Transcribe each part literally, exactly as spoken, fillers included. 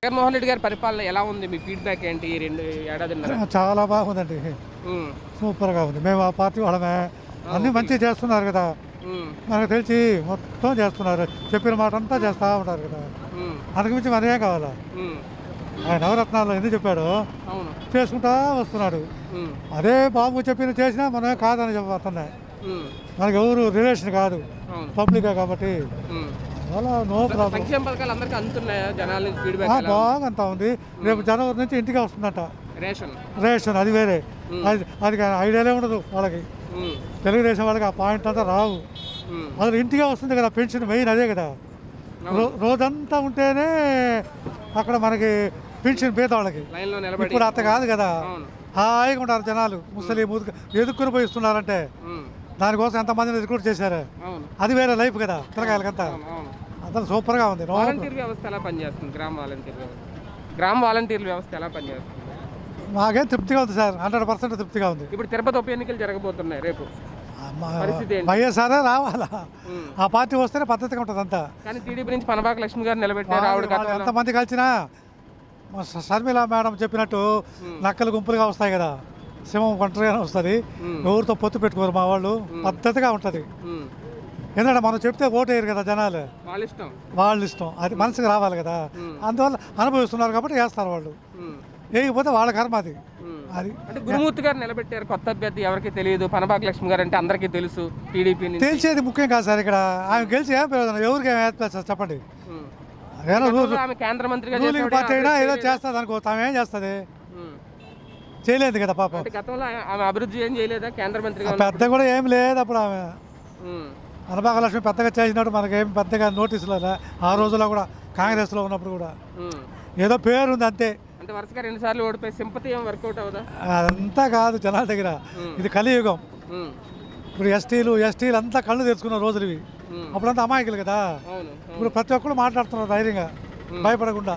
జగన్మోహన్ రెడ్డి గారి పరిపాలన ఎలా ఉంది? మీ ఫీడ్బ్యాక్ ఏంటి? ఈ రెండు ఏడాదిన్నర చాలా బాగుందండి, సూపర్గా ఉంది. మేము ఆ పార్టీ వాళ్ళమే, అన్నీ మంచిగా చేస్తున్నారు కదా, మనకు తెలిసి మొత్తం చేస్తున్నారు, చెప్పిన మాట అంతా చేస్తూ ఉంటారు కదా, అందుకు మించి మనమే కావాలా? ఆయన నవరత్నాలు ఎందుకు చెప్పాడు, చేసుకుంటా వస్తున్నాడు. అదే బాబు చెప్పిన చేసినా మనమే కాదని చెప్పబోతున్నాయి. మనకి ఎవరు రిలేషన్ కాదు, పబ్లికే కాబట్టి నో ప్రాబ్లం. బాగా అంతా ఉంది. రేపు జనవరి నుంచి ఇంటికి వస్తుందట రేషన్, అది వేరే, అది అది ఐడియాలే ఉండదు వాళ్ళకి. తెలుగుదేశం వాళ్ళకి ఆ పాయింట్ అంతా రావు. అసలు ఇంటికే వస్తుంది కదా పెన్షన్, మెయిన్ అదే కదా. రోజంతా ఉంటేనే అక్కడ మనకి పెన్షన్ పేదవాళ్ళకి. ఇప్పుడు అంత కాదు కదా, హాయిగా ఉంటారు జనాలు. ముసలి ముదుకు ఎదుక్కుని పోయి ఇస్తున్నారంటే దానికోసం ఎంతమందిని రిక్రూట్ చేశారు, అది వేరే లైఫ్ కదా పిల్లకాయలకంతా. అంతా సూపర్గా ఉంది. వాలంటీర్ వ్యవస్థ ఎలా పనిచేస్తుంది? గ్రామ వాలంటీర్ వ్యవస్థ, గ్రామ వాలంటీర్ వ్యవస్థ ఎలా పనిచేస్తుంది? మాకేం తృప్తిగా ఉంది సార్, హండ్రెడ్ పర్సెంట్ తృప్తిగా ఉంది. ఇప్పుడు తిరుపతి ఉప ఎన్నికలు జరగబోతున్నాయి రేపు, వైఎస్ఆర్ రావాలా, ఆ పార్టీ వస్తేనే పద్ధతిగా ఉంటుంది అంతా. కానీ టీడీపీ నుంచి పనబాక లక్ష్మి గారు నిలబెట్టారు. ఆవిడ ఎంతమంది కలిసినా షర్మిల మేడం చెప్పినట్టు నక్కలు గుంపులుగా వస్తాయి కదా, సింహం ఒంటరిగానే వస్తుంది, ఎవరితో పొత్తు పెట్టుకోరు మా వాళ్ళు, పద్ధతిగా ఉంటుంది. ఎందుకంటే మనం చెప్తే ఓటు వేయరు కదా జనాలు, వాళ్ళ ఇష్టం, అది మనసుకు రావాలి కదా, అందువల్ల అనుభవిస్తున్నారు కాబట్టి వేస్తారు వాళ్ళు, వేయకపోతే వాళ్ళ కర్మ అది. అది అంటే గురుమూర్తి గారు నిలబెట్టారు కొత్త అభ్యర్థి, ఎవరికి తెలియదు. పనబాక లక్ష్మి గారు అంటే అందరికీ తెలుసు, టీడీపీ తెలిసేది ముఖ్యం కాదు సార్. ఇక్కడ ఆమె గెలిచి ఏం ప్రయోజనం, ఎవరికి ఏం వేస్తారు సార్ చెప్పండి. కేంద్ర మంత్రిగా రూలింగ్ పార్టీ అయినా ఏదో చేస్తుంది అనుకో, ఆమె ఏం చేస్తుంది, చేయలేదు కదా పాపం. గతంలో ఆమె అభివృద్ధి ఏం చేయలేదా కేంద్ర మంత్రిగా? పెద్ద కూడా ఏం లేదు అప్పుడు ఆమె. పనబాక లక్ష్మి పెద్దగా చేసినట్టు మనకేం పెద్దగా నోటీసులు ఆ రోజుల్లో కూడా, కాంగ్రెస్లో ఉన్నప్పుడు కూడా ఏదో పేరు ఉంది అంతే. అంటే వరుసగా రెండు సార్లు ఓడిపోయి సింపతి ఏం వర్కౌట్ అవుదా? అంతా కాదు జనాల దగ్గర, ఇది కలియుగం. ఇప్పుడు ఎస్టీలు ఎస్టీలు అంతా కళ్ళు తెచ్చుకున్న రోజులు ఇవి, అప్పుడంతా అమాయకులు కదా. ఇప్పుడు ప్రతి ఒక్కరు మాట్లాడుతున్నారు ధైర్యంగా, భయపడకుండా.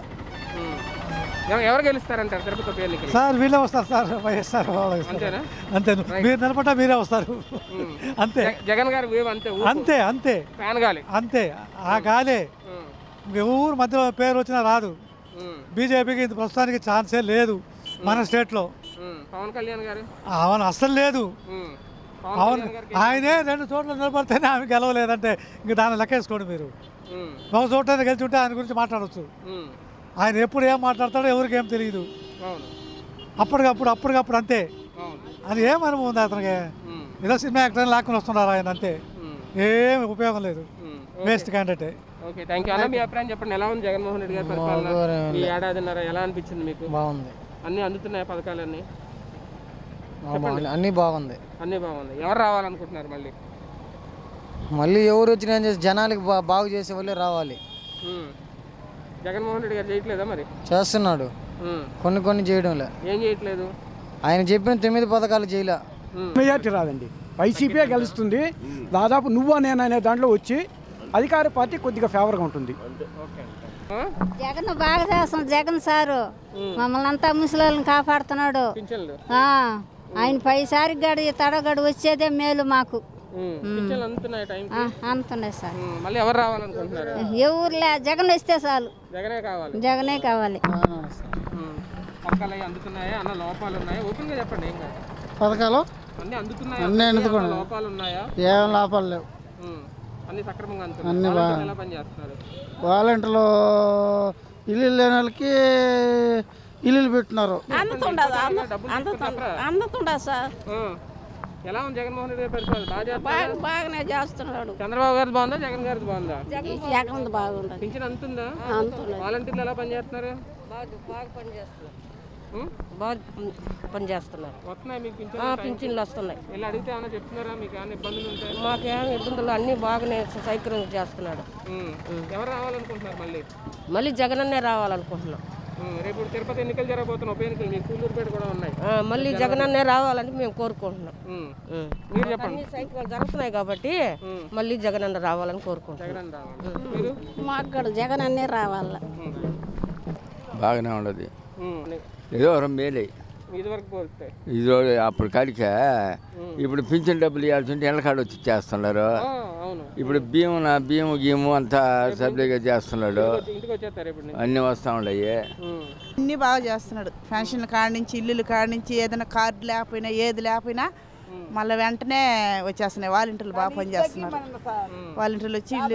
ఎవరు గెలుస్తారంటారు తిరుపతి ఉప ఎన్నికలు? సార్ వీళ్ళే వస్తారు సార్, వైఎస్ఆర్ అంతే. మీరు నిలబడ్డా మీరే వస్తారు అంతే. జగన్ గారు అంతే అంతే అంతే అంతే ఆ గాలే, ఎవరు మధ్యలో పేరు వచ్చినా రాదు. బీజేపీకి ఇది ప్రస్తుతానికి ఛాన్సే లేదు మన స్టేట్లో. పవన్ కళ్యాణ్ గారు అవును అస్సలు లేదు. అవును ఆయనే రెండు చోట్ల నిలబడితేనే ఆమె గెలవలేదంటే ఇంక దాన్ని లెక్కేసుకోండి మీరు. ఒక చోట గెలిచి ఉంటే ఆయన గురించి మాట్లాడవచ్చు. ఆయన ఎప్పుడు ఏం మాట్లాడతాడో ఎవరికి ఏం తెలియదు, అప్పటికప్పుడు అప్పటికప్పుడు అంతే. అది ఏం అనుభవం ఉంది అతనికి, ఏదో సినిమా యాక్టర్ లాక్కుని వస్తున్నారు ఆయన అంతే, ఏమి ఉపయోగం లేదు, waste candidate. Okay thank you అన్న. మీ అభిప్రాయం చెప్పండి, ఎలా ఉంది జగన్మోహన్ రెడ్డి గారి పరిపాలన ఈ ఏడాదిన్నర? ఎలా అనిపించింది మీకు? బాగుంది. అన్నీ అందుతున్నాయి పథకాలన్నీ? అన్నీ బాగుంది, అన్నీ బాగుంది. ఎవరు రావాలనుకుంటున్నారు మళ్ళీ? మళ్ళీ ఎవరు వచ్చినా జనాలకి బాగు చేసే వాళ్ళే రావాలి. జగన్మోహన్ రెడ్డి గారు చేయట్లేదా మరి? చేస్తున్నాడు, కొన్ని కొన్ని చేయడంలే. ఏం చేయట్లేదు? ఆయన చెప్పిన తొమ్మిది పథకాలు చేయలే. మెజార్టీ రాదండి, వైసీపీ గెలుస్తుంది దాదాపు. నువ్వు నేను అనే దాంట్లో వచ్చి అధికార పార్టీ కొద్దిగా ఫేవర్గా ఉంటుంది. జగన్ బాగా చేస్తున్నాడు, జగన్ సారు మమ్మల్ని అంతా ముసలిని కాపాడుతున్నాడు. ఆయన పైసారి గడి తడగడు వచ్చేదే మేలు మాకు. అందుతున్నాయి సార్. మళ్ళీ ఎవరు రావాలనుకుంటున్నారు? ఎవరులే, జగన్ వస్తే చాలు, జగనే కావాలి, జగనే కావాలి. పథకాలు అందుతున్నాయా అన్న? లోపాలు ఉన్నాయా? ఓపెన్ గా చెప్పండి. ఏం కాదు, పథకాలు అన్ని అందుతున్నాయా? లోపాలు ఉన్నాయా? ఏం లోపాలు లేవు, అన్ని సక్రమంగా అందుతున్నాయి. ఎలా పని చేస్తున్నారు వాలంటీర్లు? ఇల్లు లేని వాళ్ళకి ఇల్లు పెట్టినారు. అందుతుండదు సార్. ఎలా ఉంది జగన్మోహన్ రెడ్డి గారి పరిపాలన? బాగానే చేస్తున్నాడు. చంద్రబాబు గారి బాగుందా, జగన్ గారి బాగుందా? జగన్ బాగుంది. పింఛన్ అందుతుందా? వాలంటీర్లు ఎలా పనిచేస్తున్నారు? బాగా పనిచేస్తున్నారు, బాగా పనిచేస్తున్నారు. వస్తున్నాయి మీకు పింఛన్లు? వస్తున్నాయి. ఇలా అడిగితే ఏమైనా చెప్తున్నారా? మీకు ఏమైనా ఇబ్బందులు ఉంటాయి? మాకేమైనా ఇబ్బందులు అన్నీ బాగానే సౌకర్యం చేస్తున్నాడు. ఎవరు రావాలనుకుంటున్నారు మళ్ళీ? మళ్ళీ జగన్ అన్నే రావాలనుకుంటున్నాం. రేపు తిరుపతి ఎన్నికలు జరగబోతున్న ఉప ఎన్నికలు మీకు సూళ్ళూరుపేట కూడా ఉన్నాయి, మళ్ళీ జగన్ అన్నే రావాలని మేము కోరుకుంటున్నాం. మీరు చెప్పండి. సైకిల్ జరుగుతున్నాయి కాబట్టి మళ్ళీ జగన్ అన్న రావాలని కోరుకుంటున్నాం. మాకు కూడా జగన్ అన్నే రావాల. బాగానే ఉండదు, ఏదో మేలే. ఇది వరకు పోతే ఇది అప్పుడు కాడిక ఇప్పుడు పింఛన్ డబ్బులు ఇవ్వాల్సింటే ఎండకాడ వచ్చి చేస్తున్నారు. ఇప్పుడు బియ్యం నా బియ్యం గీము అంతా సబ్లీగా చేస్తున్నాడు. అన్నీ వస్తూ ఉన్నాయి. అన్నీ బాగా చేస్తున్నాడు. పెన్షన్ల కాడ నుంచి ఇల్లుల కాడ నుంచి ఏదైనా కార్డు లేకపోయినా ఏది లేకపోయినా మళ్ళీ వెంటనే వచ్చేస్తున్నాయి. వాలంటీర్లు బాగా పనిచేస్తున్నారు. వాలంటీర్లు వచ్చి ఇల్లు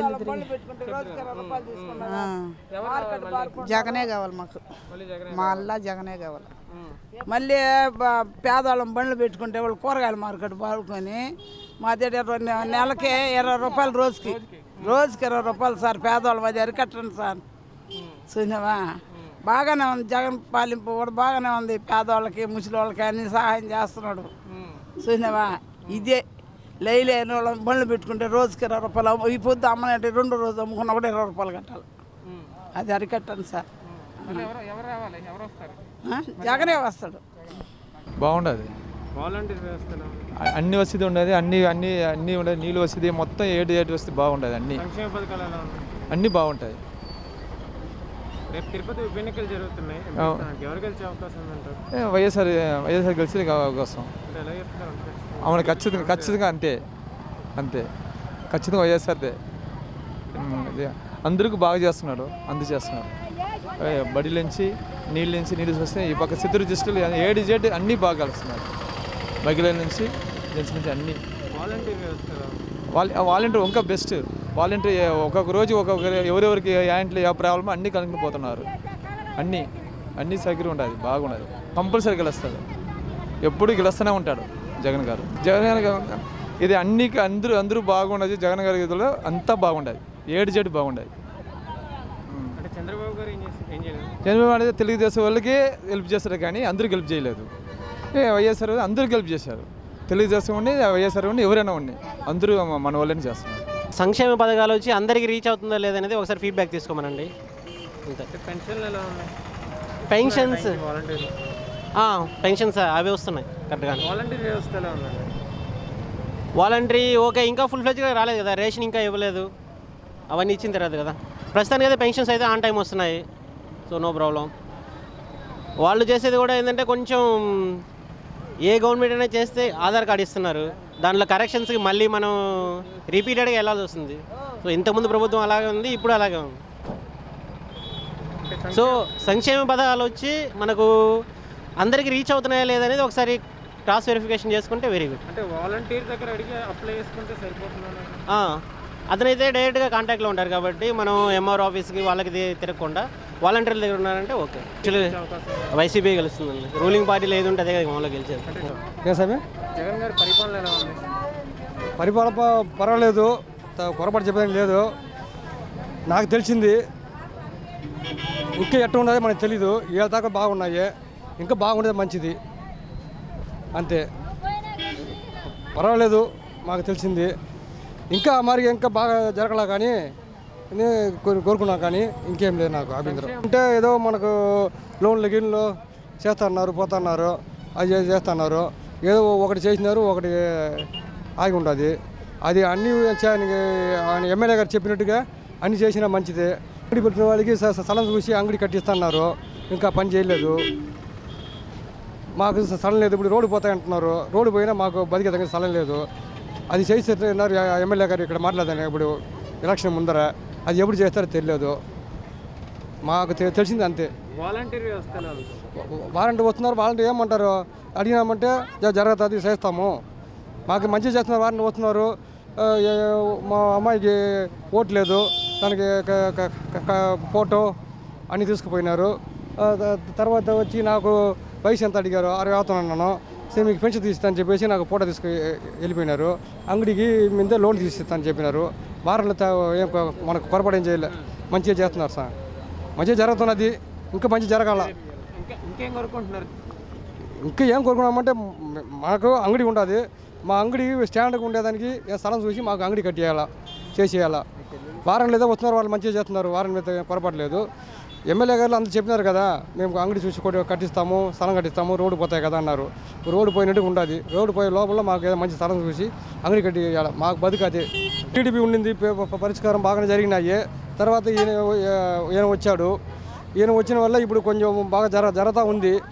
జగనే కావాలి మాకు. మళ్ళా జగనే కావాలి. మళ్ళీ పేదవాళ్ళం బండ్లు పెట్టుకుంటే వాళ్ళు కూరగాయల మార్కెట్ బాగుకొని మా దగ్గర నెలకి ఇరవై రూపాయలు రోజుకి రోజుకి ఇరవై రూపాయలు సార్. పేదవాళ్ళ మధ్య అరికట్టండి సార్. చూసినావా బాగానే ఉంది. జగన్ పాలింపు కూడా బాగానే ఉంది. పేదవాళ్ళకి ముసలి వాళ్ళకి అన్ని సహాయం చేస్తున్నాడు. చూసినావా ఇదే లై లేని వాళ్ళ బండ్లు పెట్టుకుంటే రోజుకి ఇరవై రూపాయలు. ఈ పొద్దు అమ్మనంటే రెండు రోజులు అమ్ముకున్నా కూడా ఇరవై రూపాయలు కట్టాలి. అది అరికట్టండి సార్. జగనే వస్తాడు. బాగుండదు. అన్ని వసతి ఉండదు. అన్ని అన్ని అన్నీ ఉండదు. నీళ్ళు వసతి మొత్తం ఏడు ఏడు వస్తే బాగుండదు. అన్ని అన్నీ బాగుంటాయి. తిరుపతి ఉప ఎన్నికలు జరుగుతున్నాయి. ఎవరు గెలిచే అవకాశం ఉందంటారు? వైఎస్ఆర్ వైఎస్ఆర్ గెలిచేది అవకాశం. అవును, ఖచ్చితంగా ఖచ్చితంగా అంతే అంతే ఖచ్చితంగా వైఎస్ఆర్దే. అందరికీ బాగా చేస్తున్నాడు. అందు చేస్తున్నాడు. బడి నుంచి నీళ్ళ నుంచి నీళ్ళు వస్తే ఈ పక్క చిత్తూరు డిస్ట్రిక్ట్ ఏడు జెడ్ అన్నీ బాగా కలుస్తున్నారు. బగిల నుంచి జెంట్స్ నుంచి అన్నీ. వాలంటీర్ ఇంకా బెస్ట్. వాలంటీర్ ఒక్కొక్క రోజు ఒక్కొక్క ఎవరెవరికి యాంట్లో ఏ ప్రాబ్లమో అన్నీ కనుక్కుని పోతున్నారు. అన్నీ అన్నీ సౌకర్యం ఉండాలి. బాగుండదు. కంపల్సరీ గెలుస్తాడు. ఎప్పుడు గెలుస్తూనే ఉంటాడు జగన్ గారు. జగన్ గారు ఇది అన్నీ అందరూ అందరూ బాగుండదు. జగన్ గారి ఇదిలో అంతా బాగుండదు. ఏడు జెడ్ బాగుండదు. చంద్రబాబు గారు ఏం చేయలేదు. చంద్రబాబు అనేది తెలుగుదేశం వాళ్ళకి హెల్ప్ చేస్తారు కానీ అందరూ హెల్ప్ చేయలేదు. వైఎస్ఆర్ అందరూ హెల్ప్ చేశారు. తెలుగుదేశం ఉండి వైఎస్ఆర్ ఉండి ఎవరైనా ఉండి అందరూ మన వాళ్ళని చేస్తున్నారు. సంక్షేమ పథకాలు వచ్చి అందరికీ రీచ్ అవుతుందా లేదనేది ఒకసారి ఫీడ్బ్యాక్ తీసుకోమనండి. పెన్షన్లు ఎలా ఉన్నాయి? పెన్షన్స్ పెన్షన్స్ అవి వస్తున్నాయి కరెక్ట్గా. వాలంటీర్ వ్యవస్థ ఎలా ఉందండి? వాలంటరీ ఓకే, ఇంకా ఫుల్ ఫ్లెడ్జ్గా రాలేదు కదా. రేషన్ ఇంకా ఇవ్వలేదు. అవన్నీ ఇచ్చిన తర్వాత కదా. ప్రస్తుతానికి అయితే పెన్షన్స్ అయితే ఆన్ టైం వస్తున్నాయి. So no problem. వాళ్ళు చేసేది కూడా ఏంటంటే కొంచెం ఏ గవర్నమెంట్ అయినా చేస్తే ఆధార్ కార్డు ఇస్తున్నారు. దాంట్లో కరెక్షన్స్కి మళ్ళీ మనం రిపీటెడ్గా వెళ్ళాల్సి వస్తుంది. సో ఇంతకుముందు ప్రభుత్వం అలాగే ఉంది, ఇప్పుడు అలాగే ఉంది. సో సంక్షేమ పథకాలు వచ్చి మనకు అందరికీ రీచ్ అవుతున్నాయా లేదనేది ఒకసారి క్రాస్ వెరిఫికేషన్ చేసుకుంటే వెరీ గుడ్. అంటే వాలంటీర్ దగ్గర అడిగి అప్లై చేసుకుంటే సరిపోతుందా? అతనైతే డైరెక్ట్గా కాంటాక్ట్లో ఉంటారు కాబట్టి మనం ఎంఆర్ ఆఫీస్కి వాళ్ళకి తిరగకుండా వాలంటీర్ల దగ్గర ఉన్నారంటే ఓకే. యాక్చువల్లీ వైసీపీ గెలుస్తుందండి. రూలింగ్ పార్టీలో ఏది ఉంటే అదే మామూలుగా గెలిచేది. జగన్ గారి పరిపాలన ఎలా ఉంది? పరిపాలన పర్వాలేదు. పొరపాటు చెప్పేది లేదు. నాకు తెలిసింది ఇంకా ఎట్లా ఉన్నది మనకు తెలీదు. ఏ దాకా బాగున్నాయి, ఇంకా బాగుండేది మంచిది అంతే. పర్వాలేదు మాకు తెలిసింది. ఇంకా మరి ఇంకా బాగా జరగలా కానీ కోరుకున్నా కానీ ఇంకేం లేదు నాకు అభ్యంతరం. అంటే ఏదో మనకు లోన్లు గిన్లు చేస్తున్నారు పోతున్నారు, అది చేస్తున్నారు. ఏదో ఒకటి చేసినారు, ఒకటి ఆగి ఉంటుంది. అది అన్ని ఆయన ఎమ్మెల్యే గారు చెప్పినట్టుగా అన్ని చేసినా మంచిదే. అంగడి పెట్టిన వాళ్ళకి స్థలం చూసి అంగడి కట్టిస్తున్నారు. ఇంకా పని చేయలేదు. మాకు స్థలం లేదు. ఇప్పుడు రోడ్డు పోతాయంటున్నారు. రోడ్డు పోయినా మాకు బతికేదానికి స్థలం లేదు. అది చేస్తున్నారు ఎమ్మెల్యే గారు ఇక్కడ మాట్లాడాను. ఇప్పుడు ఎలక్షన్ ముందర అది ఎప్పుడు చేస్తారో తెలియదు. మాకు తెలిసింది అంతే. వాలంటీర్ వ్యవస్థ వారంటీ వస్తున్నారు. వారంటీ ఏమంటారు అడిగినామంటే జరుగుతుంది చేస్తాము. మాకు మంచిగా చేస్తున్నారు. వారంటీ వస్తున్నారు. మా అమ్మాయికి ఓటు లేదు, దానికి ఫోటో అన్నీ తీసుకుపోయినారు. తర్వాత వచ్చి నాకు వయసు ఎంత అడిగారు, అరవై అవుతున్నాను. సరే మీకు పెన్షన్ తీస్తా అని చెప్పేసి నాకు ఫోటో తీసుకు వెళ్ళిపోయినారు. అంగడికి మీద లోన్ తీసిస్తా అని చెప్పినారు. వారంలో ఏం మనకు పొరపాటు ఏం చేయలే. మంచిగా చేస్తున్నారు సార్. మంచిగా జరుగుతున్నది. ఇంకా మంచి జరగాల. ఇంకేం కోరుకుంటున్నారు? ఇంకా ఏం కోరుకున్నామంటే మాకు అంగడి ఉంటుంది. మా అంగడి స్టాండ్గా ఉండేదానికి స్థలం చూసి మాకు అంగడి కట్టేయాలా, చేసేయాలా. వారం లేదా వస్తున్నారు, వాళ్ళు మంచిగా చేస్తున్నారు. వారం మీద పొరపాటు లేదు. ఎమ్మెల్యే గారు అందరూ చెప్పినారు కదా, మేము అంగడి చూసి కట్టిస్తాము, స్థలం కట్టిస్తాము, రోడ్డు పోతాయి కదా అన్నారు. రోడ్డు పోయినట్టు ఉంటుంది. రోడ్డు పోయే లోపల మాకు ఏదో మంచి స్థలం చూసి అంగడి కట్టి మాకు బతుకు అదే. టీడీపీ ఉండింది, పరిష్కారం బాగానే జరిగినాయి. తర్వాత ఈయన ఈయన వచ్చాడు. ఈయన వచ్చిన వల్ల ఇప్పుడు కొంచెం బాగా జర జరుగుతూ ఉంది.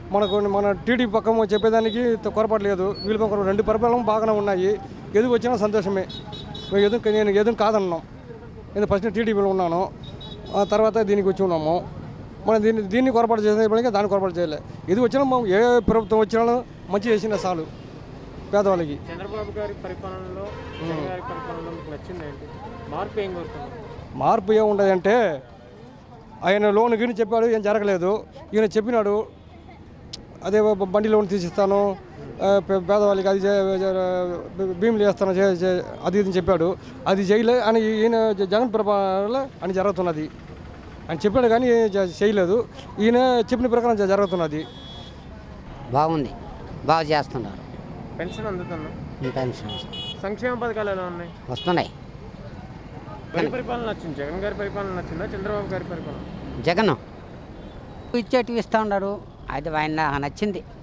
మనకు మన టీడీపీ పక్కన చెప్పేదానికి కొరపాటు లేదు. వీళ్ళ పక్కన రెండు పరిపాలన బాగానే ఉన్నాయి. ఎదుగు వచ్చినా సంతోషమే. మేము ఎదుగు నేను ఎదుగు కాదన్నాం. నేను ఫస్ట్ టీడీపీలో ఉన్నాను, ఆ తర్వాత దీనికి వచ్చి ఉన్నాము. మనం దీన్ని దీన్ని కొరపాటు చేసిన దాన్ని కొరపాటు చేయలే. ఎదుగు వచ్చినా ఏ ప్రభుత్వం వచ్చినా మంచి చేసిన చాలు పేదవాళ్ళకి. చంద్రబాబు గారి పరిపాలనలో జగన్ గారి పరిపాలనలో మీకు నచ్చింది ఏంటి? మార్పు ఏం కోరుతున్నారు? మార్పు ఏముండదంటే ఆయన లోన్ గిని చెప్పాడు, ఏం జరగలేదు. ఈయన చెప్పినాడు అదే బండి లోన్ తీసిస్తాను, పేదవాళ్ళకి అది భీములు చేస్తాను అది ఇది చెప్పాడు. అది చేయలే అని ఈయన జగన్ పరిపాలనలో అని జరుగుతున్నది. ఆయన చెప్పాడు కానీ చేయలేదు. ఈయన చెప్పిన ప్రకారం జరుగుతున్నది. బాగుంది, బాగా చేస్తున్నారు. పెన్షన్ అందుతున్నా? పెన్షన్ సంక్షేమ పథకాలు ఎలా ఉన్నాయి? వస్తున్నాయి. గారి పరిపాలన నచ్చింది? జగన్ గారి పరిపాలన నచ్చిందా చంద్రబాబు గారి పరిపాలన? జగన్ ఇచ్చేటివి ఇస్తూ ఉన్నారు, అది ఆయన నచ్చింది.